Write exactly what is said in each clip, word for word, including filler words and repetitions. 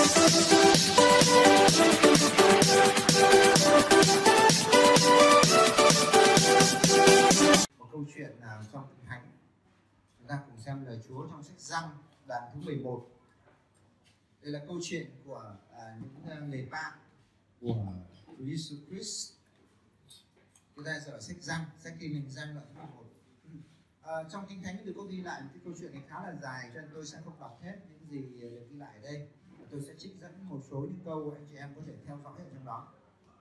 Một câu chuyện nào trong Kinh Thánh, chúng ta cùng xem lời Chúa trong sách Giăng đoạn thứ mười một. Đây là câu chuyện của à, những uh, người bạn của Chúa Giêsu Christ. Chúng ta sẽ ở sách Giăng, sách Kinh Thánh Giăng đoạn thứ mười một. À, trong Kinh Thánh thì có ghi lại một cái câu chuyện này khá là dài, cho nên tôi sẽ không đọc hết những gì được ghi lại ở đây. Tôi sẽ trích dẫn một số những câu anh chị em có thể theo dõi ở trong đó.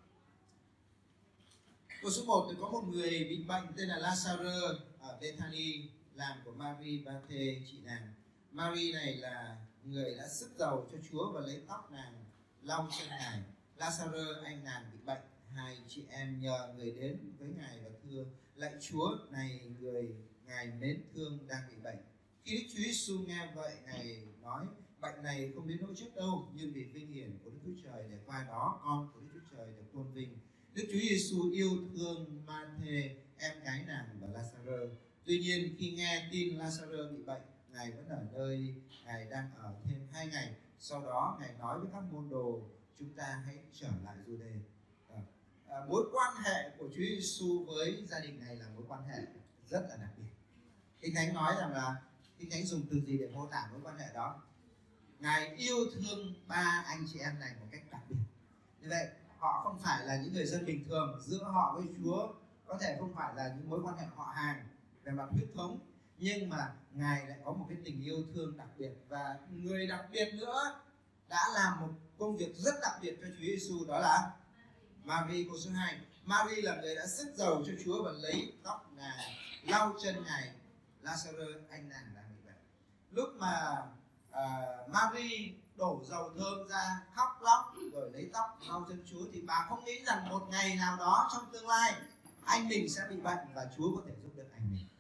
Câu số một thì có một người bị bệnh tên là Lazarus ở Bethany, làng của Mary Bethê chị nàng. Mary này là người đã sức dầu cho Chúa và lấy tóc nàng lau chân ngài. Lazarus anh nàng bị bệnh, hai chị em nhờ người đến với ngài và thưa: lạy Chúa, này người ngài mến thương đang bị bệnh. Khi Đức Chúa Giêsu nghe vậy, ngài nói: bệnh này không đến nỗi chết đâu, nhưng vì vinh hiển của Đức Chúa Trời, để qua đó con của Đức Chúa Trời được tôn vinh. Đức Chúa Giêsu yêu thương Ma-thê, em gái nàng, và Lazarus. Tuy nhiên khi nghe tin Lazarus bị bệnh, ngài vẫn ở nơi ngài đang ở thêm hai ngày. Sau đó ngài nói với các môn đồ: chúng ta hãy trở lại Giu-đê. À, à, mối quan hệ của Chúa Giêsu với gia đình này là mối quan hệ rất là đặc biệt. Kinh Thánh nói rằng là Kinh Thánh dùng từ gì để mô tả mối quan hệ đó? Ngài yêu thương ba anh chị em này một cách đặc biệt. Như vậy họ không phải là những người dân bình thường, giữa họ với Chúa có thể không phải là những mối quan hệ họ hàng về mặt huyết thống, nhưng mà Ngài lại có một cái tình yêu thương đặc biệt. Và người đặc biệt nữa đã làm một công việc rất đặc biệt cho Chúa Giêsu, đó là Mary. Câu số hai, Mary là người đã sức dầu cho Chúa và lấy tóc ngài lau chân ngài. Lazarus anh nàng đang bị bệnh. Lúc mà uh, Mary đổ dầu thơm ra, khóc lóc rồi lấy tóc lau chân Chúa, thì bà không nghĩ rằng một ngày nào đó trong tương lai anh mình sẽ bị bệnh và Chúa có thể giúp được anh mình.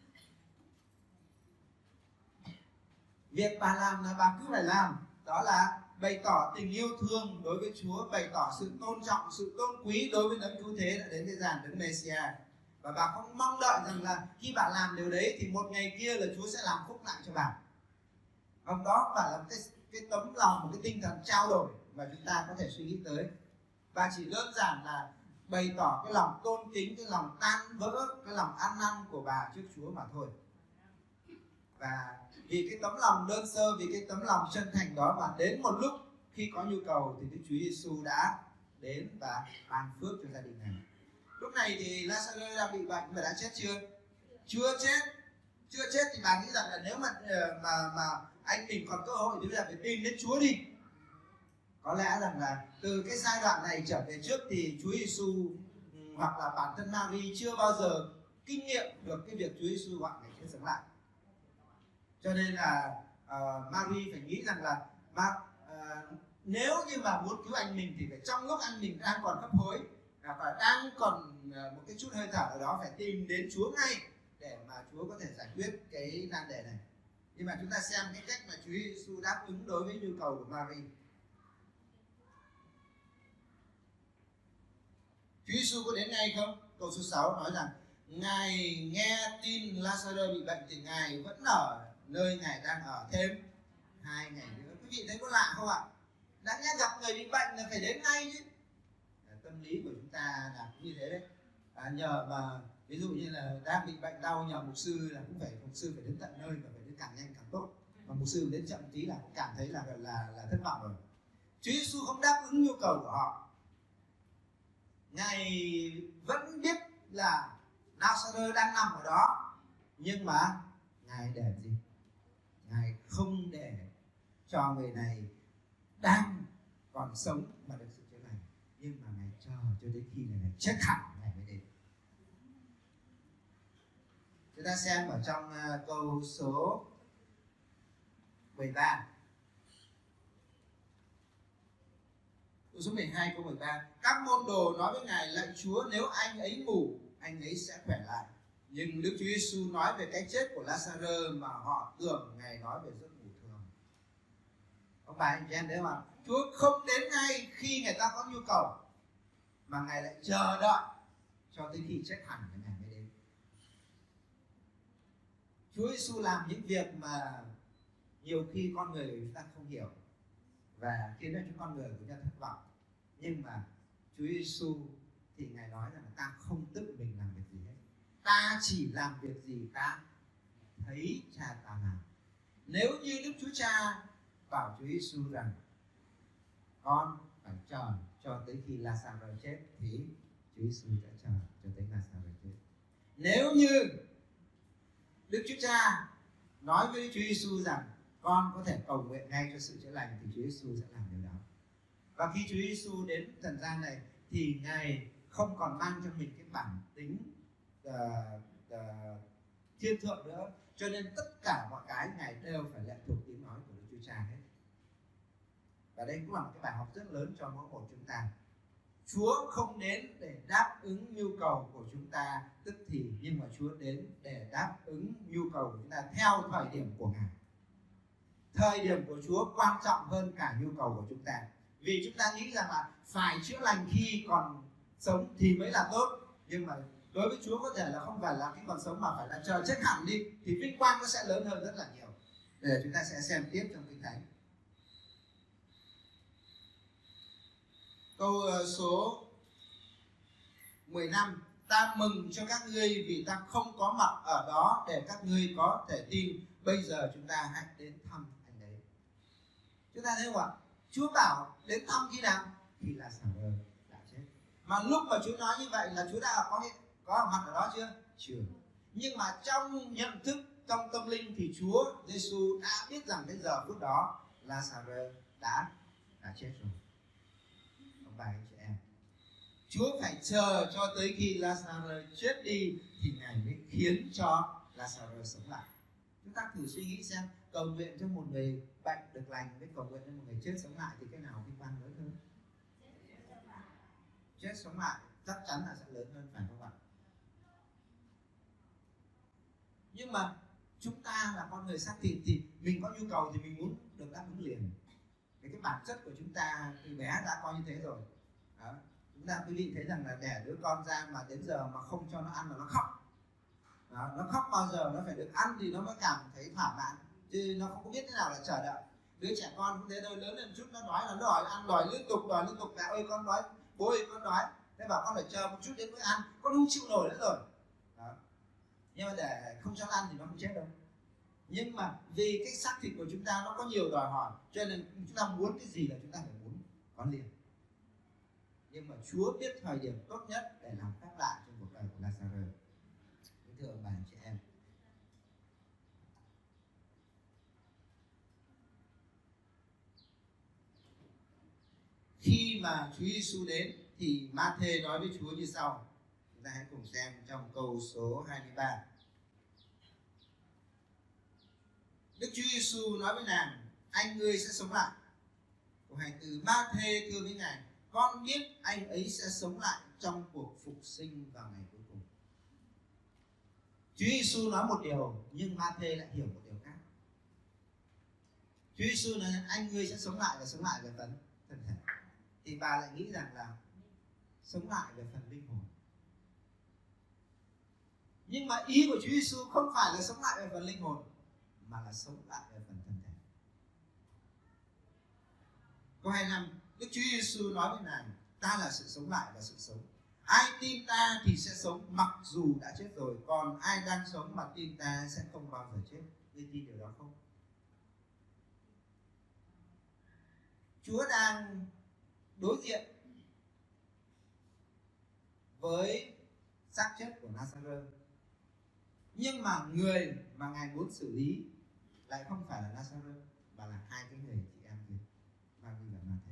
Việc bà làm là bà cứ phải làm, đó là bày tỏ tình yêu thương đối với Chúa, bày tỏ sự tôn trọng, sự tôn quý đối với đấng cứu thế đã đến thế gian, đấng Messiah. Và bà không mong đợi rằng là khi bà làm điều đấy thì một ngày kia là Chúa sẽ làm phúc lại cho bà. Không, đó phải là một cái, cái tấm lòng, một cái tinh thần trao đổi mà chúng ta có thể suy nghĩ tới. Và chỉ đơn giản là bày tỏ cái lòng tôn kính, cái lòng tan vỡ, cái lòng ăn năn của bà trước Chúa mà thôi. Và vì cái tấm lòng đơn sơ, vì cái tấm lòng chân thành đó, mà đến một lúc khi có nhu cầu thì Đức Chúa Giêsu đã đến và ban phước cho gia đình này. Lúc này thì Lazarus đang bị bệnh và đã chết chưa? Chưa chết. Chưa chết thì bà nghĩ rằng là nếu mà mà mà anh mình còn cơ hội thì bây giờ phải tìm đến Chúa đi. Có lẽ rằng là từ cái giai đoạn này trở về trước thì Chúa Giêsu hoặc là bản thân Mary chưa bao giờ kinh nghiệm được cái việc Chúa Giêsu gọi người chết sống lại. Cho nên là uh, Mary phải nghĩ rằng là mà, uh, nếu như mà muốn cứu anh mình thì phải trong lúc anh mình đang còn hấp hối và đang còn uh, một cái chút hơi thở ở đó, phải tìm đến Chúa ngay để mà Chúa có thể giải quyết cái nan đề này. Nhưng mà chúng ta xem cái cách mà Chúa Giêsu đáp ứng đối với nhu cầu của Mary. Chúa Giêsu có đến ngay không? Câu số sáu nói rằng Ngài nghe tin Lazarus bị bệnh thì Ngài vẫn ở nơi Ngài đang ở thêm hai ngày nữa. Quý vị thấy có lạ không ạ? Đã nghe gặp người bị bệnh là phải đến ngay chứ. Tâm lý của chúng ta là cũng như thế đấy. À, nhờ mà ví dụ như là đang bị bệnh đau, nhờ mục sư là cũng phải mục sư phải đến tận nơi và phải đến càng nhanh càng tốt. Mà mục sư đến chậm tí là cũng cảm thấy là là là thất vọng rồi. Chúa Giêsu không đáp ứng nhu cầu của họ. Ngài vẫn biết là Lazarus đang nằm ở đó, nhưng mà Ngài để gì? Ngài không để cho người này đang còn sống mà được sự chữa lành, nhưng mà Ngài chờ cho đến khi người này chết hẳn Ngài mới đến. Chúng ta xem ở trong uh, câu số mười ba. Câu số mười hai câu mười ba. Các môn đồ nói với Ngài: lạy Chúa, nếu anh ấy ngủ, anh ấy sẽ khỏe lại. Nhưng Đức Chúa Giêsu nói về cái chết của Lazarus mà họ tưởng Ngài nói về giấc ngủ thường. Ông bà anh chị em thấy không? Chúa không đến ngay khi người ta có nhu cầu, mà Ngài lại chờ đợi cho tới khi chết hẳn thì Ngài mới đến. Chúa Giêsu làm những việc mà nhiều khi con người chúng ta không hiểu. và khiến cho chúng con người của chúng ta thất vọng. Nhưng mà Chúa Giêsu thì Ngài nói rằng là ta không tự mình làm việc gì hết, ta chỉ làm việc gì ta thấy Cha ta làm. Nếu như Đức Chúa Cha bảo Chúa Giêsu rằng con phải chờ cho tới khi Lazarus chết thì Chúa Giêsu sẽ chờ cho tới Lazarus chết. Nếu như Đức Chúa Cha nói với Chúa Giêsu rằng con có thể cầu nguyện ngay cho sự chữa lành thì Chúa Giêsu sẽ làm điều đó. Và khi Chúa Giêsu đến trần gian này thì Ngài không còn mang cho mình cái bản tính uh, uh, thiên thượng nữa, cho nên tất cả mọi cái Ngài đều phải lệ thuộc tiếng nói của Đức Chúa Cha hết. Và đây cũng là một cái bài học rất lớn cho mỗi một chúng ta. Chúa không đến để đáp ứng nhu cầu của chúng ta tức thì, nhưng mà Chúa đến để đáp ứng nhu cầu của chúng ta theo thời điểm của Ngài. Thời điểm của Chúa quan trọng hơn cả nhu cầu của chúng ta. Vì chúng ta nghĩ rằng là phải chữa lành khi còn sống thì mới là tốt. Nhưng mà đối với Chúa có thể là không phải là khi còn sống mà phải là chờ chết hẳn đi, thì vinh quang nó sẽ lớn hơn rất là nhiều. Để chúng ta sẽ xem tiếp trong Kinh Thánh. Câu số mười lăm: ta mừng cho các ngươi vì ta không có mặt ở đó để các ngươi có thể tin. Bây giờ chúng ta hãy đến thăm anh đấy. Chúng ta thấy không ạ? Chúa bảo đến thăm khi nào? Khi Lazarus đã chết. Mà lúc mà Chúa nói như vậy là Chúa đã có có mặt ở đó chưa? Chưa. Nhưng mà trong nhận thức, trong tâm linh thì Chúa Giêsu đã biết rằng cái giờ phút đó Lazarus đã đã chết rồi. Ông bà anh chị em, Chúa phải chờ cho tới khi Lazarus chết đi thì Ngài mới khiến cho Lazarus sống lại. Chúng ta thử suy nghĩ xem, cầu nguyện cho một người bệnh được lành với cầu nguyện cho một người chết sống lại thì cái nào vinh quang lớn hơn? Chết sống lại chắc chắn là sẽ lớn hơn, phải không ạ? Nhưng mà chúng ta là con người xác thịt thì mình có nhu cầu thì mình muốn được đáp ứng liền. Cái cái bản chất của chúng ta từ bé đã có như thế rồi. Đó. Chúng ta quý vị thấy rằng là đẻ đứa con ra mà đến giờ mà không cho nó ăn là nó khóc. Đó. Nó khóc bao giờ nó phải được ăn thì nó mới cảm thấy thỏa mãn, chứ nó không có biết thế nào là chờ đợi. Đứa trẻ con cũng thế thôi, lớn lên chút nó đói là nó đòi ăn, đòi liên tục, đòi liên tục. Mẹ ơi con đói, bố ơi con đói. Thế bảo con phải chờ một chút đến mới ăn, con không chịu nổi nữa rồi. Đó. Nhưng mà để không cho ăn thì nó không chết đâu. Nhưng mà vì cái xác thịt của chúng ta nó có nhiều đòi hỏi, cho nên chúng ta muốn cái gì là chúng ta phải muốn có liền. Nhưng mà Chúa biết thời điểm tốt nhất để làm phép lạ trong cuộc đời của Lazarus. Thưa ông bà anh chị em, khi mà Chúa Giêsu đến thì Ma-thê nói với Chúa như sau. Chúng ta hãy cùng xem trong câu số hai mươi ba. Đức Chúa Giêsu nói với nàng: anh ngươi sẽ sống lại. Câu hai mươi tư: Ma-thê thưa với Ngài: con biết anh ấy sẽ sống lại trong cuộc phục sinh vào ngày cuối cùng. Chúa Giêsu nói một điều nhưng Ma-thê lại hiểu một điều khác. Chúa Giêsu nói anh ngươi sẽ sống lại và sống lại về phần thân thể, thì bà lại nghĩ rằng là sống lại về phần linh hồn. Nhưng mà ý của Chúa Giêsu không phải là sống lại về phần linh hồn, mà là sống lại về phần thân thể. Câu hai mươi lăm: Đức Chúa Giêsu nói với nàng: ta là sự sống lại và sự sống. Ai tin ta thì sẽ sống mặc dù đã chết rồi, còn ai đang sống mà tin ta sẽ không bao giờ chết. Ngươi tin điều đó không? Chúa đang đối diện với xác chết của Lazarus, nhưng mà người mà Ngài muốn xử lý lại không phải là Lazarus, mà là hai cái người chị em kia, Mary và Ma-thê.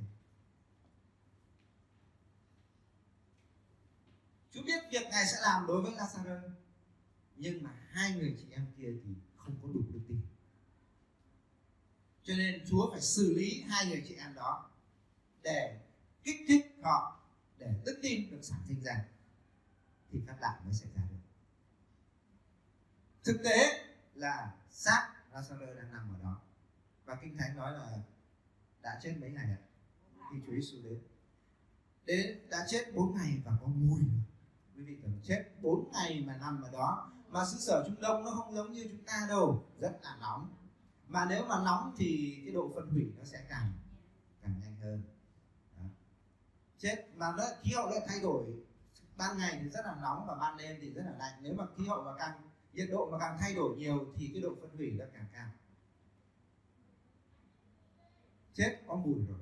Chúa biết việc Ngài sẽ làm đối với Lazarus, nhưng mà hai người chị em kia thì không có đủ đức tin. Cho nên Chúa phải xử lý hai người chị em đó để kích thích họ, để đức tin được sản sinh ra, thì phép lạ mới xảy ra được. Thực tế là xác Lazarus đang nằm ở đó, và Kinh Thánh nói là đã chết mấy ngày ạ? Khi Chúa Giêsu đến, đến đã chết bốn ngày và có mùi. Quý vị tưởng chết bốn ngày mà nằm ở đó. Mà xứ sở Trung Đông nó không giống như chúng ta đâu, rất là nóng. Mà nếu mà nóng thì cái độ phân hủy nó sẽ càng càng chết. Mà nó khí hậu lại thay đổi, ban ngày thì rất là nóng và ban đêm thì rất là lạnh. Nếu mà khí hậu mà càng nhiệt độ mà càng thay đổi nhiều thì cái độ phân hủy nó càng cao. Chết có mùi rồi.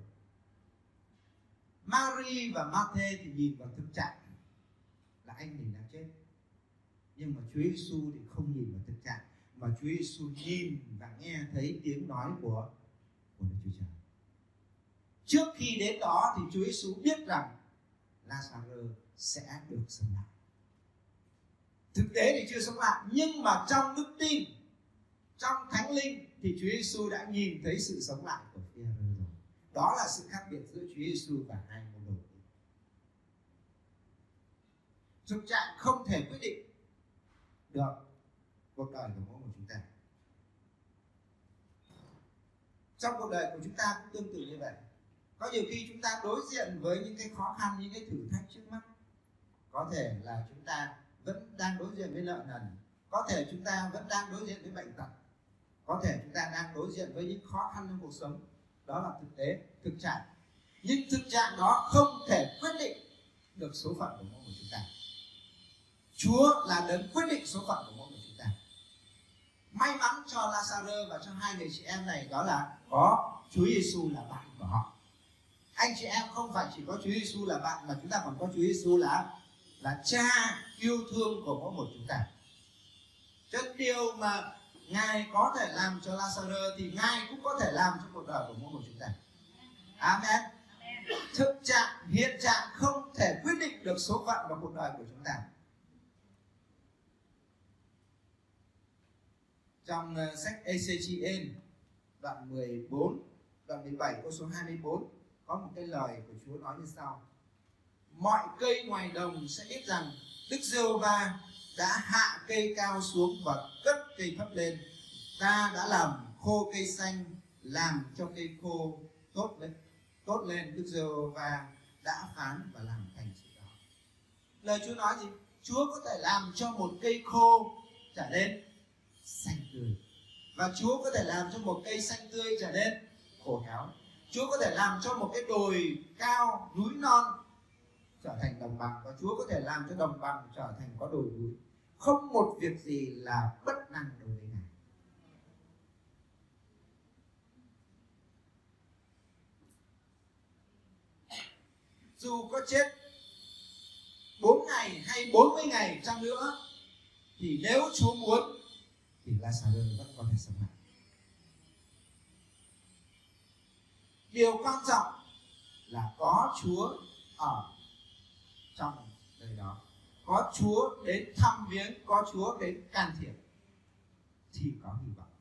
Mary và Matthew thì nhìn vào thực trạng là anh mình đang chết, nhưng mà Chúa Giêsu thì không nhìn vào thực trạng, mà Chúa Giêsu nhìn và nghe thấy tiếng nói của của Đức Chúa Trời. Trước khi đến đó thì Chúa Giêsu biết rằng Lazarus sẽ được sống lại. Thực tế thì chưa sống lại, nhưng mà trong đức tin, trong thánh linh thì Chúa Giêsu đã nhìn thấy sự sống lại của Phi-e-rơ rồi. Đó là sự khác biệt giữa Chúa Giêsu và hai môn đồ. Thực trạng không thể quyết định được cuộc đời của mỗi một chúng ta. Trong cuộc đời của chúng ta cũng tương tự như vậy. Có nhiều khi chúng ta đối diện với những cái khó khăn, những cái thử thách trước mắt. Có thể là chúng ta vẫn đang đối diện với nợ nần, có thể chúng ta vẫn đang đối diện với bệnh tật, có thể chúng ta đang đối diện với những khó khăn trong cuộc sống. Đó là thực tế, thực trạng. Nhưng thực trạng đó không thể quyết định được số phận của mỗi người chúng ta. Chúa là đấng quyết định số phận của mỗi người chúng ta. May mắn cho Lazarus và cho hai người chị em này đó là có Chúa Giêsu là bạn của họ. Anh chị em không phải chỉ có Chúa Giêsu là bạn, mà chúng ta còn có Chúa Giêsu là là Cha yêu thương của mỗi một chúng ta. Cho nên điều mà Ngài có thể làm cho Lazarus thì Ngài cũng có thể làm cho cuộc đời của mỗi một chúng ta. Amen. Thực trạng, hiện trạng không thể quyết định được số phận và cuộc đời của chúng ta. Trong uh, sách Ê-xê-chi-ên đoạn mười bốn, đoạn mười bảy câu số hai mươi bốn có một cái lời của Chúa nói như sau: mọi cây ngoài đồng sẽ biết rằng Đức Giê-hô-va đã hạ cây cao xuống và cất cây thấp lên. Ta đã làm khô cây xanh, làm cho cây khô tốt lên. Tốt lên, Đức Giê-hô-va đã phán và làm thành sự đó. Lời Chúa nói gì? Chúa có thể làm cho một cây khô trở nên xanh tươi, và Chúa có thể làm cho một cây xanh tươi trở nên khô héo. Chúa có thể làm cho một cái đồi cao, núi non trở thành đồng bằng, và Chúa có thể làm cho đồng bằng trở thành có đồi núi. Không một việc gì là bất năng đối với Ngài. Dù có chết bốn ngày hay bốn mươi ngày chăng nữa thì nếu Chúa muốn thì Lazarus vẫn có thể sống lại. Điều quan trọng là có Chúa ở trong đời đó, có Chúa đến thăm viếng, có Chúa đến can thiệp thì có hy vọng.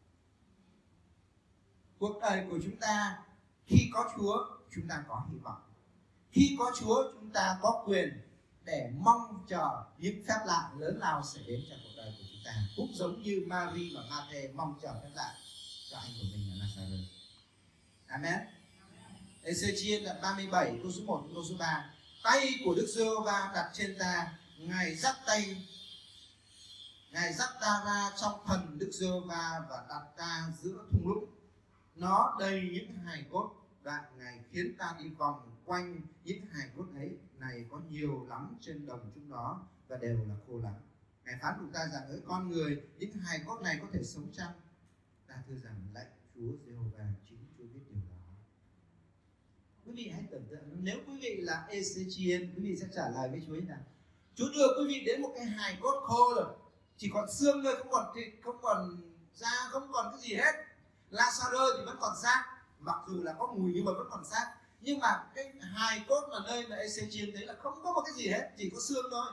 Cuộc đời của chúng ta khi có Chúa, chúng ta có hy vọng. Khi có Chúa, chúng ta có quyền để mong chờ những phép lạ lớn lao sẽ đến trong cuộc đời của chúng ta, cũng giống như Mary và Matthew mong chờ phép lạ cho anh của mình là Lazarus. Amen. Ê-xê-chi-ên đoạn ba mươi bảy câu số một đến câu số ba. Tay của Đức Giê-hô-va đặt trên ta, Ngài dắt tay, Ngài dắt ta ra trong thần Đức Giê-hô-va và đặt ta giữa thung lũng. Nó đầy những hài cốt, đoạn Ngài khiến ta đi vòng quanh những hài cốt ấy. Này có nhiều lắm trên đồng chúng nó và đều là khô lắm. Ngài phán cùng ta rằng: ơi con người, những hài cốt này có thể sống chăng? Ta thưa rằng: lạy Chúa Giê-hô-va, chính Chúa biết điều đó. Quý vị hãy tưởng tượng, nếu quý vị là Ê-xê-chi-ên, quý vị sẽ trả lời với Chúa như nào? Chúa đưa quý vị đến một cái hài cốt khô rồi, chỉ còn xương thôi, không còn thịt, không còn da, không còn cái gì hết. Lazarus thì vẫn còn xác, mặc dù là có mùi nhưng mà vẫn còn xác. Nhưng mà cái hài cốt là nơi mà Ê-xê-chi-ên thấy là không có một cái gì hết, chỉ có xương thôi.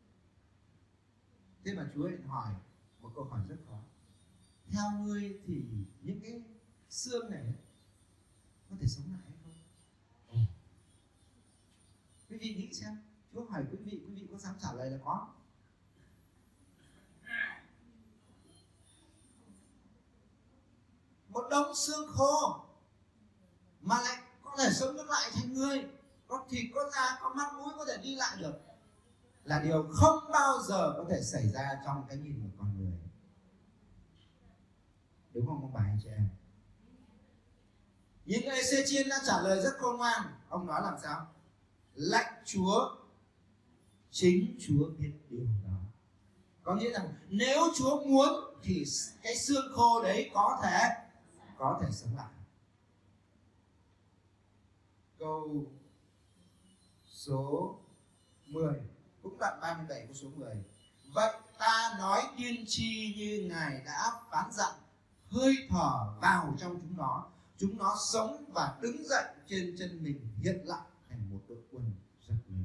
Thế mà Chúa hỏi một câu hỏi rất khó: theo ngươi thì những cái xương này có thể sống lại hay không? Ừ. Quý vị nghĩ xem, Chúa hỏi quý vị, quý vị có dám trả lời là có? Một đống xương khô mà lại có thể sống được lại thành người, có thịt, có da, có mắt mũi, có thể đi lại được, là điều không bao giờ có thể xảy ra trong cái nhìn của con người. Đúng không ông bà anh chị em? Nhưng Ê-xê-chi-ên đã trả lời rất khôn ngoan. Ông nói làm sao? lạy Chúa, chính Chúa biết điều đó. Có nghĩa rằng nếu Chúa muốn thì cái xương khô đấy có thể có thể sống lại. Câu số mười, cũng đoạn ba mươi bảy câu số mười. Vậy ta nói tiên tri như Ngài đã phán dặn, hơi thở vào trong chúng nó, chúng nó sống và đứng dậy trên chân mình, hiện lại thành một đội quân rất lớn.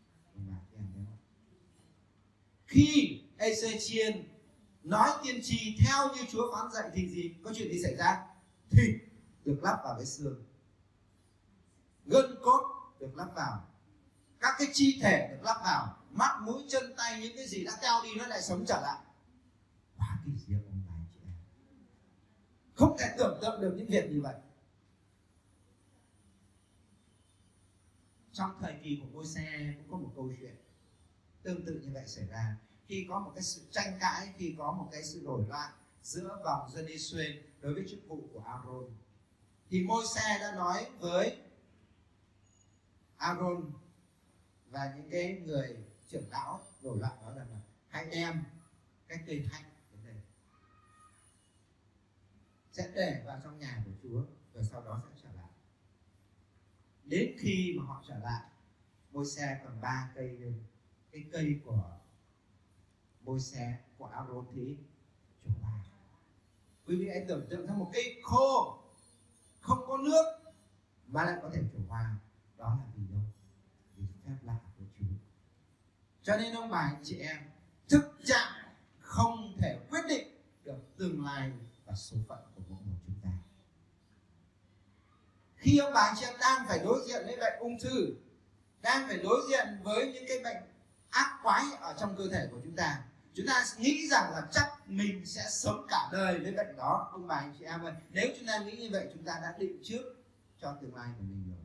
Khi Ê-xê-chiên nói tiên tri theo như Chúa phán dạy thì gì? Có chuyện gì xảy ra? Thịt được lắp vào với xương, gân cốt được lắp vào, các cái chi thể được lắp vào, mắt mũi chân tay, những cái gì đã teo đi nó lại sống trở lại. Quá kỳ diệu ông bà chị em, không thể tưởng tượng được những việc như vậy. Trong thời kỳ của Môi-se cũng có một câu chuyện tương tự như vậy xảy ra. Khi có một cái sự tranh cãi, khi có một cái sự nổi loạn giữa vòng dân Israel đối với chức vụ của Aaron, thì Môi-se đã nói với Aaron và những cái người trưởng lão nổi loạn đó rằng là hãy đem cái cây thánh đến đây, sẽ để vào trong nhà của Chúa, rồi sau đó sẽ trở lại. Đến khi mà họ trở lại, Môi-se còn ba cây lên. Cái cây của Môi-se, của Aaron thì trổ hoa. Quý vị hãy tưởng tượng ra một cây khô không có nước mà lại có thể trổ hoa. Đó là vì đâu? Vì phép lạ của Chúa. Cho nên ông bà anh chị em, thực trạng không thể quyết định được tương lai và số phận của mỗi một chúng ta. Khi ông bà anh chị em đang phải đối diện với bệnh ung thư, đang phải đối diện với những cái bệnh ác quái ở trong cơ thể của chúng ta, chúng ta nghĩ rằng là chắc mình sẽ sống cả đời với bệnh đó. Ông bà anh chị em ơi, nếu chúng ta nghĩ như vậy, chúng ta đã định trước cho tương lai của mình rồi.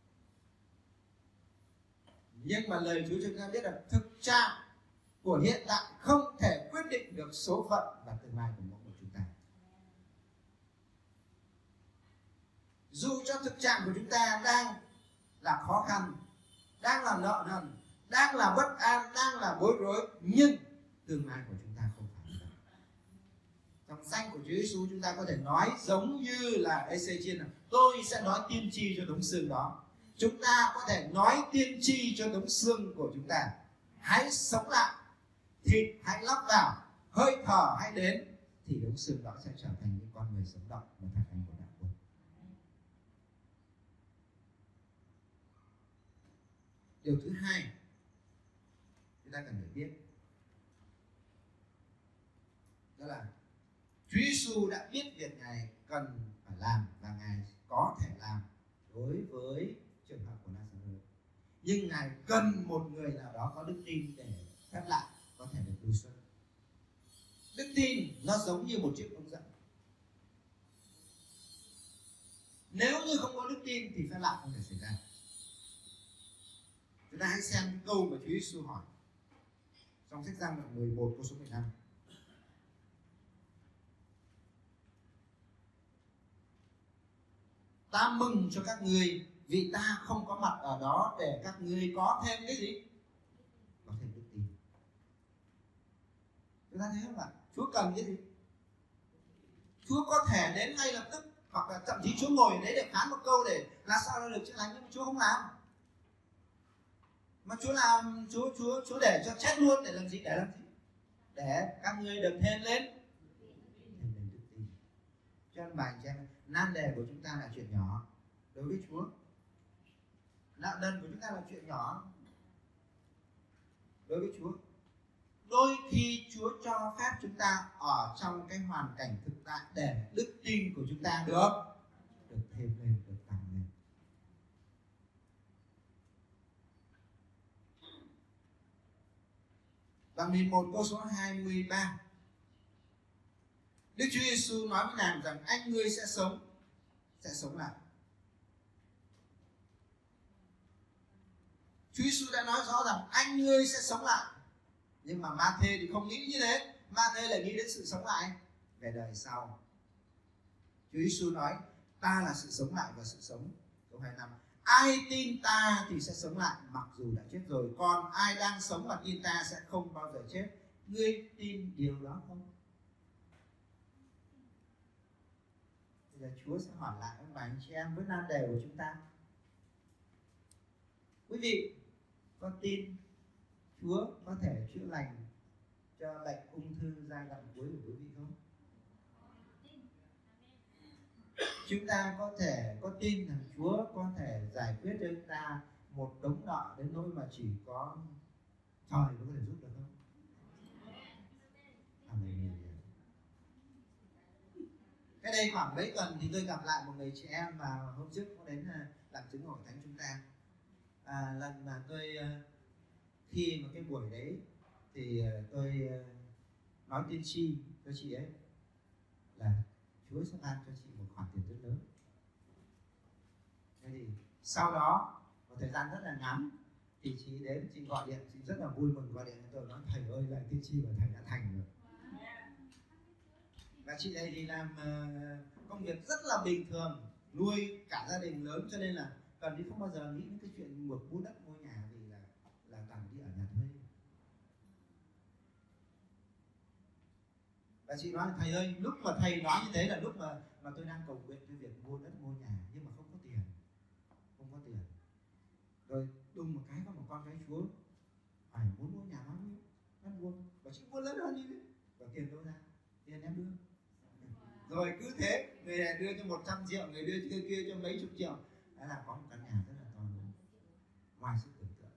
Nhưng mà lời Chúa cho chúng ta biết là thực trạng của hiện tại không thể quyết định được số phận và tương lai của mỗi một chúng ta. Dù cho thực trạng của chúng ta đang là khó khăn, đang là nợ nần, đang là bất an, đang là bối rối, nhưng tương lai của chúng ta không phải như vậy. Trong danh của Chúa Giêsu, chúng ta có thể nói giống như là Ê-xê-chiên là tôi sẽ nói tiên tri cho đống xương đó. Chúng ta có thể nói tiên tri cho đống xương của chúng ta, hãy sống lại, thịt hãy lắp vào, hơi thở hãy đến, thì đống xương đó sẽ trở thành những con người sống động và thành thành của đạo quân. Điều thứ hai chúng ta cần phải biết, đó là Chúa Giêsu đã biết việc Ngài cần phải làm và Ngài có thể làm đối với trường hợp của Lazarus. Nhưng Ngài cần một người nào đó có đức tin để phép lạ có thể được lưu xuất. Đức tin nó giống như một chiếc ống dẫn. Nếu như không có đức tin thì phép lạ không thể xảy ra. Chúng ta hãy xem câu mà Chúa Giêsu hỏi trong sách Giăng đoạn mười một câu số mười lăm. Ta mừng cho các ngươi vì ta không có mặt ở đó để các ngươi có thêm cái gì? Có thêm đức tin. Chúng ta thấy không ạ? Chúa cần cái gì? Chúa có thể đến ngay lập tức, hoặc là thậm chí Chúa ngồi ở đấy để phán một câu để là sao nó được chữa lành, nhưng mà Chúa không làm. Mà Chúa làm, Chúa Chúa Chúa để cho chết luôn để làm gì? Để làm gì? Để các ngươi được thêm lên thêm lên đức tin. Cho nên bài cho nan đề của chúng ta là chuyện nhỏ đối với Chúa. Nợ nần của chúng ta là chuyện nhỏ đối với Chúa. Đôi khi Chúa cho phép chúng ta ở trong cái hoàn cảnh thực tại để đức tin của chúng ta được được thêm lên, được tăng lên. Đoạn mười một câu số hai mươi ba, Đức Chúa Giêsu nói với nàng rằng anh ngươi sẽ sống, sẽ sống lại. Chúa Giêsu đã nói rõ rằng anh ngươi sẽ sống lại. Nhưng mà Ma-thê thì không nghĩ như thế. Ma-thê lại nghĩ đến sự sống lại về đời sau. Chúa Giêsu nói ta là sự sống lại và sự sống. Câu hai mươi lăm, ai tin ta thì sẽ sống lại mặc dù đã chết rồi, còn ai đang sống và tin ta sẽ không bao giờ chết. Ngươi tin điều đó không? Bây giờ Chúa sẽ hỏi lại ông bà anh chị em với nan đề của chúng ta. Quý vị có tin Chúa có thể chữa lành cho bệnh ung thư giai đoạn cuối của quý vị không? Chúng ta có thể có tin rằng Chúa có thể giải quyết cho chúng ta một đống nợ đến nỗi mà chỉ có trời mới có thể giúp được không? Hallelujah. Cái đây khoảng mấy tuần thì tôi gặp lại một người chị em mà hôm trước có đến làm chứng hội thánh chúng ta. À, lần mà tôi khi mà cái buổi đấy thì tôi nói tiên tri cho chị ấy là Chúa sẽ ban cho chị một khoản tiền rất lớn. Thế thì sau đó một thời gian rất là ngắn thì chị đến, chị gọi điện, chị rất là vui mừng gọi điện cho tôi nói thầy ơi, lại tiên tri và thầy đã thành rồi. Và chị đây thì làm uh, công việc rất là bình thường, nuôi cả gia đình lớn, cho nên là gần như không bao giờ nghĩ đến cái chuyện một mua đất mua nhà, vì là là toàn đi ở nhà thuê. Và chị nói thầy ơi, lúc mà thầy nói như thế là lúc mà mà tôi đang cầu nguyện cái việc mua đất mua nhà nhưng mà không có tiền, không có tiền. Rồi đùng một cái có một con gái Chúa hỏi muốn mua nhà bao nhiêu, em mua, và chị mua lớn hơn như thế, và tiền đâu ra, tiền em đưa. Rồi cứ thế, người này đưa cho một trăm triệu, người đưa cho kia cho mấy chục triệu, đã là có một căn nhà rất là to lớn, ngoài sức tưởng tượng.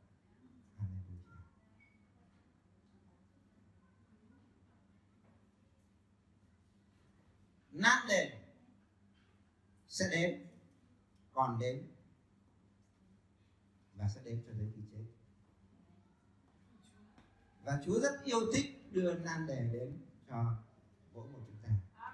Nát đền sẽ đến, còn đến và sẽ đến cho đến khi chết. Và Chúa rất yêu thích đưa nan đề đến cho mỗi một chúng ta.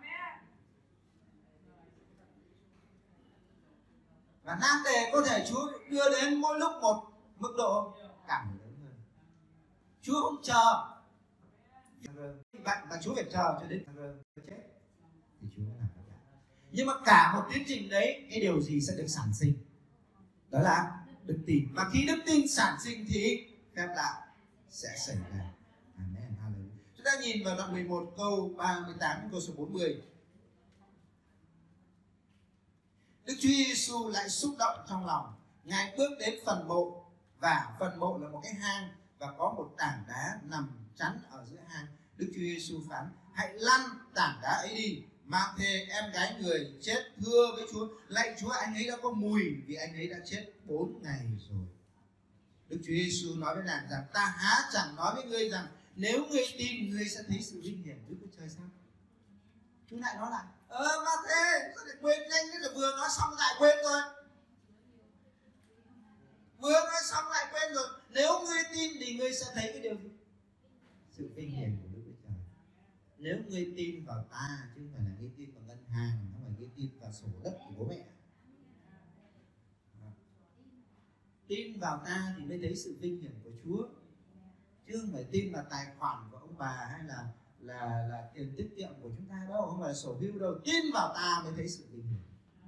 Và nan đề có thể Chúa đưa đến mỗi lúc một mức độ càng lớn hơn. Chúa không chờ bạn và Chúa phải chờ cho đến chết thì Chúa mới làm tất cả. Nhưng mà cả một tiến trình đấy, cái điều gì sẽ được sản sinh? Đó là đức tin. Và khi đức tin sản sinh thì phép lạ sẽ xảy ra. Amen. Hallelujah. Chúng ta nhìn vào đoạn mười một câu ba mươi tám câu số bốn mươi. Đức Chúa Giêsu lại xúc động trong lòng, Ngài bước đến phần mộ, và phần mộ là một cái hang và có một tảng đá nằm chắn ở giữa hang. Đức Chúa Giêsu phán: hãy lăn tảng đá ấy đi. Ma-thê em gái người chết thưa với Chúa: lạy Chúa, anh ấy đã có mùi, vì anh ấy đã chết bốn ngày rồi. Đức Chúa Giêsu nói với nàng rằng: ta há chẳng nói với ngươi rằng nếu ngươi tin, ngươi sẽ thấy sự vinh hiển Đức Chúa Trời sao? Chúa lại nói lại: ơ Ma-thê, sao lại quên nhanh thế, là vừa nói xong lại quên rồi. Vừa nói xong lại quên rồi. Nếu ngươi tin thì ngươi sẽ thấy cái điều gì? Sự vinh hiển của Đức Chúa Trời. Nếu ngươi tin vào ta, chứ không phải là ngươi tin vào ngân hàng, không phải ngươi tin vào sổ đất của bố mẹ. Tin vào ta thì mới thấy sự vinh hiển của Chúa, chứ không phải tin vào tài khoản của ông bà hay là là là tiền tiết kiệm của chúng ta đâu, không phải là sổ hưu đâu. Tin vào ta mới thấy sự vinh hiển.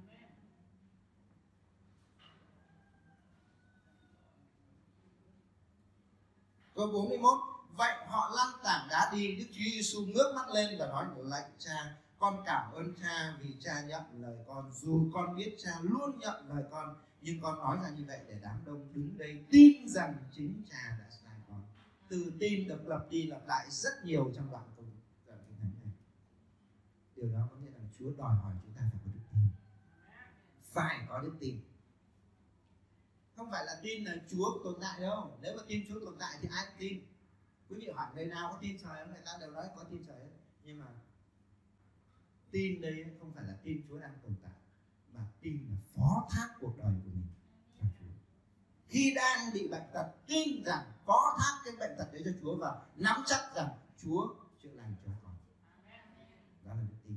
Câu bốn mươi mốt. Vậy họ lăn tảng đá đi. Đức Chúa Giêsu ngước mắt lên và nói: lạy Cha, con cảm ơn Cha vì Cha nhận lời con. Dù con biết Cha luôn nhận lời con, nhưng con nói ra như vậy để đám đông đứng đây tin rằng chính Cha đã sai con. Từ tin được lặp đi lặp lại rất nhiều trong đoạn câu đoạn kinh thánh này. Điều đó có nghĩa là Chúa đòi hỏi chúng ta phải có đức tin, phải có đức tin. Không phải là tin là Chúa tồn tại đâu. Nếu mà tin Chúa tồn tại thì ai cũng tin. Quý vị hỏi người nào có tin trời không, người ta đều nói có tin trời hết. Nhưng mà tin đây không phải là tin Chúa đang tồn tại, mà tin là phó thác cuộc đời của mình cho Chúa. Khi đang bị bệnh tật, tin rằng phó thác cái bệnh tật đấy cho Chúa và nắm chắc rằng Chúa chữa lành cho con. Đó là đức tin.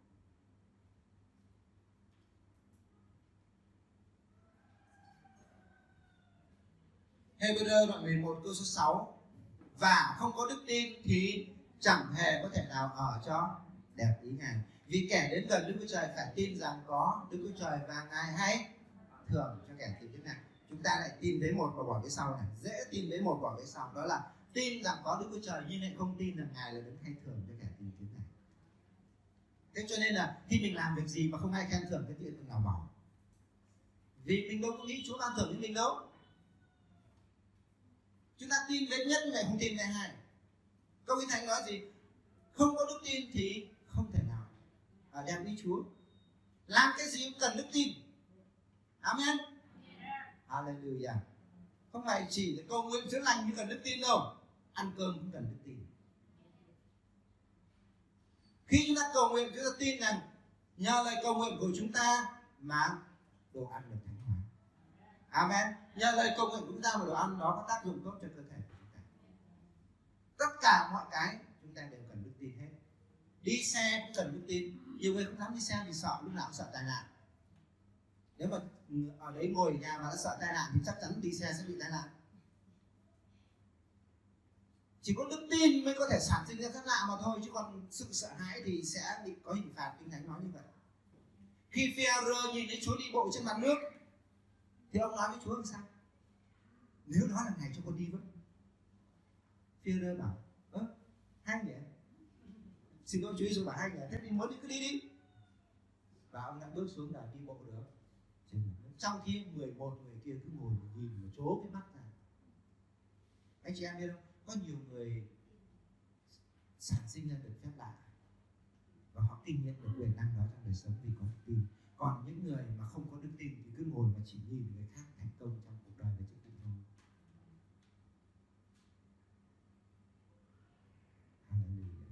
Hebrew đoạn mười một câu số sáu. Và không có đức tin thì chẳng hề có thể nào ở cho đẹp ý Ngài. Vì kẻ đến gần Đức Chúa Trời phải tin rằng có Đức Chúa Trời và Ngài hay thưởng cho kẻ tìm kiếm này. Chúng ta lại tin với một và bỏ cái sau này, dễ tin với một bỏ cái sau, đó là tin rằng có Đức Chúa Trời nhưng lại không tin rằng Ngài là đấng khen thưởng cho kẻ tìm kiếm này. Thế cho nên là khi mình làm việc gì mà không ai khen thưởng cái chuyện nào bỏ, vì mình đâu có nghĩ Chúa ban thưởng với mình đâu. Chúng ta tin với nhất nhưng lại không tin với hai. Câu Kinh Thánh nói gì? Không có đức tin thì không thể nào à, đem ý Chúa. Làm cái gì cũng cần đức tin. Amen. Hallelujah. Không phải chỉ là cầu nguyện chữa lành mới cần đức tin đâu, ăn cơm cũng cần đức tin. Khi chúng ta cầu nguyện, chúng ta tin rằng nhờ lời cầu nguyện của chúng ta mà đồ ăn được thánh hóa. Amen. Nhờ lời cầu nguyện của chúng ta mà đồ ăn đó có tác dụng tốt cho cơ thể của chúng ta. Tất cả mọi cái chúng ta đều cần đức tin hết. Đi xe cũng cần đức tin. Nhiều người không dám đi xe vì sợ, lúc nào cũng sợ tai nạn. Nếu mà ở đấy ngồi ở nhà mà đã sợ tai nạn thì chắc chắn đi xe sẽ bị tai nạn. Chỉ có đức tin mới có thể sản sinh ra tai nạn mà thôi, chứ còn sự sợ hãi thì sẽ bị có hình phạt. Kinh Thánh nói như vậy. Khi Phi-e-rơ nhìn thấy Chúa đi bộ trên mặt nước thì ông nói với Chúa làm sao? Nếu đó là Ngài cho con đi với. Phi-e-rơ bảo ơ hay nhỉ, xin lỗi Chúa Giêsu bảo hay nhỉ, thế thì muốn đi cứ đi đi. Và ông đã bước xuống là đi bộ được. Trong khi mười một người kia cứ ngồi nhìn và trố cái mắt ra. Anh chị em biết không? Có nhiều người sản sinh ra được phép lạ và họ kinh nghiệm được quyền năng đó trong đời sống vì có đức tin. Còn những người mà không có đức tin thì cứ ngồi mà chỉ nhìn người khác thành công trong cuộc đời và chức vụ thôi. Hallelujah.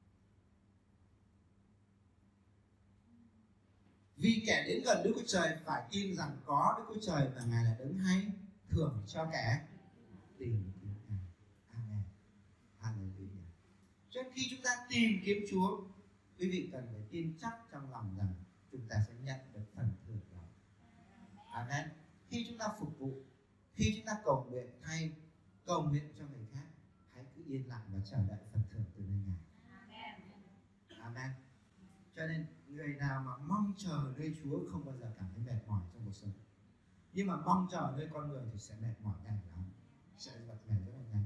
Vì kẻ đến gần Đức Chúa Trời phải tin rằng có Đức Chúa Trời và Ngài là đấng hay thưởng cho kẻ tìm kiếm Ngài. Amen. Hallelujah. Cho nên khi chúng ta tìm kiếm Chúa, quý vị cần phải tin chắc trong lòng rằng chúng ta sẽ nhận được phần thưởng đó. Amen. Khi chúng ta phục vụ, khi chúng ta cầu nguyện hay cầu nguyện cho người khác, hãy cứ yên lặng và chờ đợi phần thưởng từ nơi Ngài. Amen. Cho nên người nào mà mong chờ nơi Chúa không bao giờ cảm thấy mệt mỏi trong cuộc sống. Nhưng mà mong chờ nơi con người thì sẽ mệt mỏi nhanh lắm, sẽ vật mệt rất là nhanh.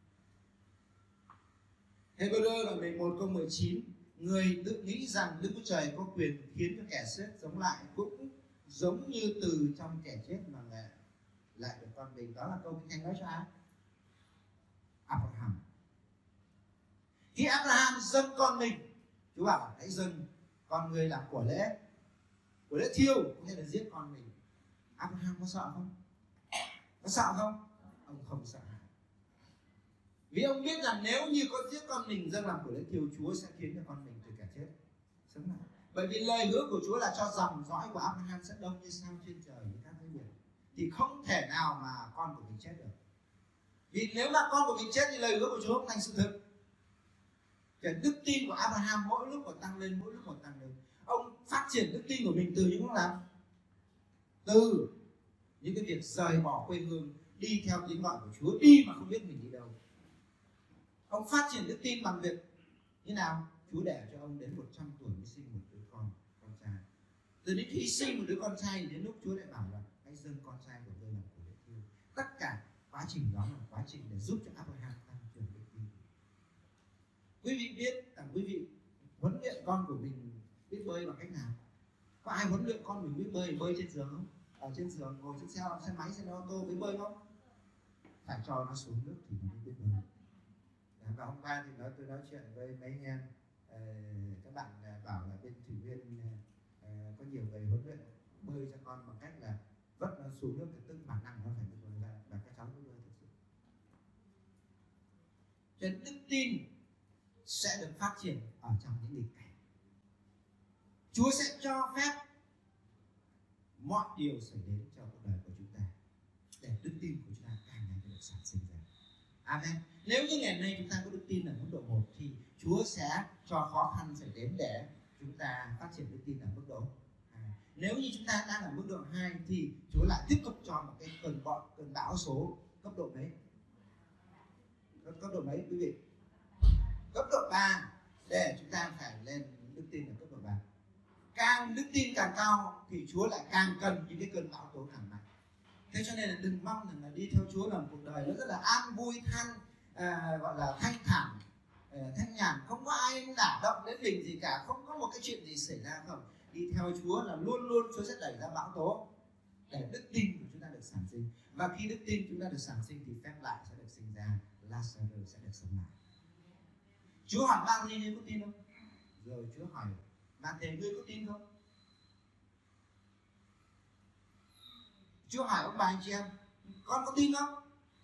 Hebrew là mười một câu mười chín. Người tự nghĩ rằng Đức Chúa Trời có quyền khiến cho kẻ chết sống lại cũng giống như từ trong kẻ chết mà lại lại được con mình. Đó là câu Kinh Thánh nói cho ai? Abraham. Khi Abraham dâng con mình, Chúa bảo là hãy dâng con người làm của lễ, của lễ thiêu, có nghĩa là giết con mình. Abraham có sợ không? Có sợ không? Ông không sợ. Vì ông biết rằng nếu như có giết con mình dâng làm của lễ thiêu, Chúa sẽ khiến cho con mình từ kẻ chết sống lại. Bởi vì lời hứa của Chúa là cho dòng dõi của Abraham sẽ đông như sao trên trời như các dưới biển, thì không thể nào mà con của mình chết được. Vì nếu mà con của mình chết thì lời hứa của Chúa không thành sự thực. Cái đức tin của Abraham mỗi lúc một tăng lên, mỗi lúc một tăng lên. Ông phát triển đức tin của mình từ những lúc nào? Từ những cái việc rời bỏ quê hương, đi theo tiếng gọi của Chúa, đi mà không biết mình đi đâu. Ông phát triển đức tin bằng việc như nào? Chúa để cho ông đến một trăm tuổi mới sinh một đứa con, con trai. Từ đến khi sinh một đứa con trai thì đến lúc Chúa lại bảo là hãy dâng con trai của tôi làm của lễ thiêu. Tất cả quá trình đó là quá trình để giúp cho Abraham tăng trưởng đức tin. Quý vị biết rằng quý vị huấn luyện con của mình biết bơi bằng cách nào? Có ai huấn luyện con mình biết bơi bơi trên giường không? Ở trên giường ngồi trên xe xe máy, xe ô tô biết bơi không? Phải cho nó xuống nước thì nó mới biết bơi. Và hôm qua thì nói, tôi nói chuyện với mấy anh em, ờ, các bạn bảo là bên thủy viên ờ, có nhiều người huấn luyện bơi cho con bằng cách là vất nó xuống nước thì tức bản năng nó phải biết bơi ra, và các cháu biết bơi thực sự. Cho nên đức tin sẽ được phát triển ở trong những nghịch cảnh. Chúa sẽ cho phép mọi điều xảy đến trong cuộc đời của chúng ta để đức tin của chúng ta càng ngày được sản sinh ra. Amen. Nếu như ngày nay chúng ta có đức tin ở mức độ một thì Chúa sẽ cho khó khăn xảy đến để chúng ta phát triển đức tin ở mức độ hai. Nếu như chúng ta đang ở mức độ hai thì Chúa lại tiếp tục cho một cái cơn bão, cơn bão số cấp độ mấy? Cấp, cấp độ mấy quý vị? Cấp độ ba để chúng ta phải lên đức tin ở cấp độ ba. càng đức tin càng cao thì Chúa lại càng cần những cái cơn bão tố càng mạnh. Thế cho nên là đừng mong rằng là đi theo Chúa là một cuộc đời nó rất là an vui than à, gọi là thanh thản, à, thanh nhàn, không có ai đả động đến mình gì cả, không có một cái chuyện gì xảy ra không. Đi theo Chúa là luôn luôn Chúa sẽ đẩy ra bão tố để đức tin của chúng ta được sản sinh, và khi đức tin chúng ta được sản sinh thì phép lạ sẽ được sinh ra, Lazarus sẽ được sống lại. Chúa hỏi Ma-thi ngươi có tin không? Rồi Chúa hỏi Ma-thê ngươi có tin không? Chúa hỏi ông bà anh chị em con có tin không?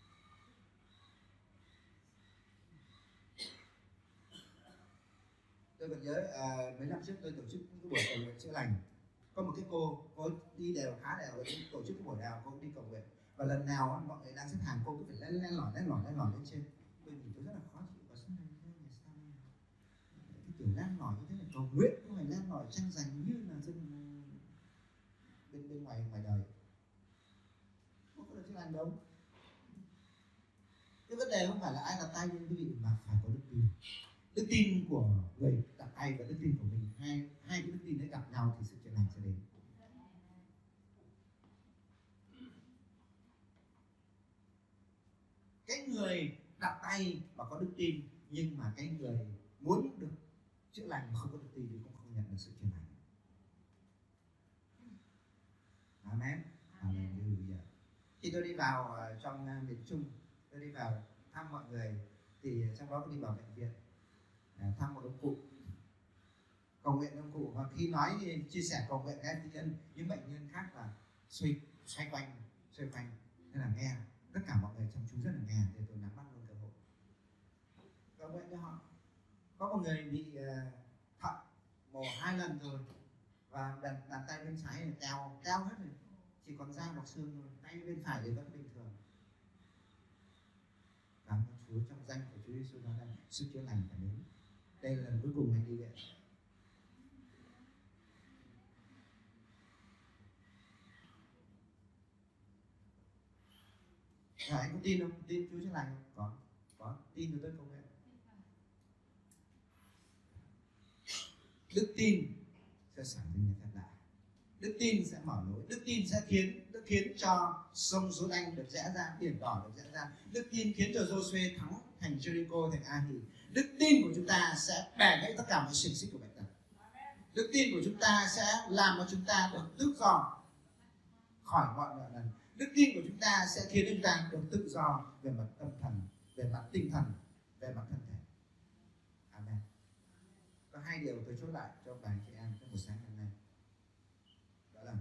Tôi còn nhớ à, mấy năm trước tôi tổ chức cái buổi cầu nguyện chữa lành. Có một cái cô, cô đi đều khá đều và tổ chức cái buổi nào cô cũng đi cầu nguyện. Và lần nào mọi người đang xếp hàng cô cứ phải lên lên lỏi lên lỏi lên lỏi lên trên. Tôi nhìn tôi rất là khó chịu và sao này sao này cái kiểu lên lỏi như thế này cầu nguyện không phải lên lỏi tranh giành như là dân bên bên ngoài ngoài đời. Không có được chữa lành đâu. Cái vấn đề không phải là ai đặt tay lên quý vị, mà phải có đức tin. Đức tin của người đặt tay và đức tin của mình, hai hai cái đức tin đấy gặp nhau thì sự chữa lành sẽ đến. Cái người đặt tay và có đức tin, nhưng mà cái người muốn được chữa lành mà không có đức tin thì cũng không nhận được sự chữa lành. Amen. Hallelujah. Khi tôi đi vào uh, trong uh, miền Trung, tôi đi vào thăm mọi người thì trong đó tôi đi vào bệnh viện uh, thăm một ông cụ, cầu nguyện ông cụ, và khi nói thì chia sẻ cầu nguyện các nhân những bệnh nhân khác là xoay xoay quanh xoay quanh nên là nghe tất cả mọi người trong chúng rất là nghe, thì tôi nắm bắt luôn cơ hội cầu nguyện cho họ. Có một người bị uh, thận mổ hai lần rồi và bàn, bàn tay bên trái là teo teo hết rồi, chỉ còn da bọc xương thôi, tay bên phải thì vẫn bình thường. Cảm ơn Chúa, trong danh của Chúa Giêsu nói rằng sự chữa lành phải đến. Đây là lần cuối cùng anh đi viện. Rồi anh có tin không? Tin Chúa chữa lành không? Có, có. Tin rồi tôi cầu nguyện. Đức tin sẽ sản sinh ra phép lạ. Đức tin sẽ mở lối. Đức tin sẽ khiến Đức khiến cho sông Giô-đanh được rẽ ra, biển đỏ được rẽ ra. Đức tin khiến cho Giô-suê thắng thành Jericho, thành A-hi. Đức tin của chúng ta sẽ bẻ gãy tất cả mọi xiềng xích của bệnh tật. Đức tin của chúng ta sẽ làm cho chúng ta được tự do khỏi mọi nợ nần. Đức tin của chúng ta sẽ khiến chúng ta được tự do về mặt tâm thần, về mặt tinh thần, về mặt thân thể. Amen. Có hai điều tôi chốt lại cho bà chị em trong buổi sáng hôm nay. Đó là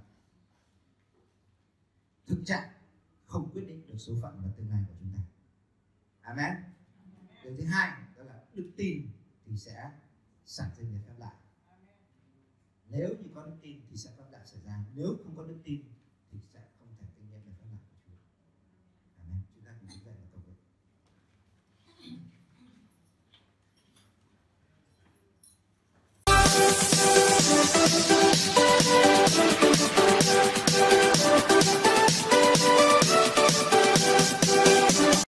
thực trạng không quyết định được số phận và tương lai của chúng ta. Amen. Điều thứ hai đó là đức tin thì sẽ sản sinh ra phép lạ. Nếu như có đức tin thì sẽ phép lạ xảy ra. Nếu không có đức tin thì sẽ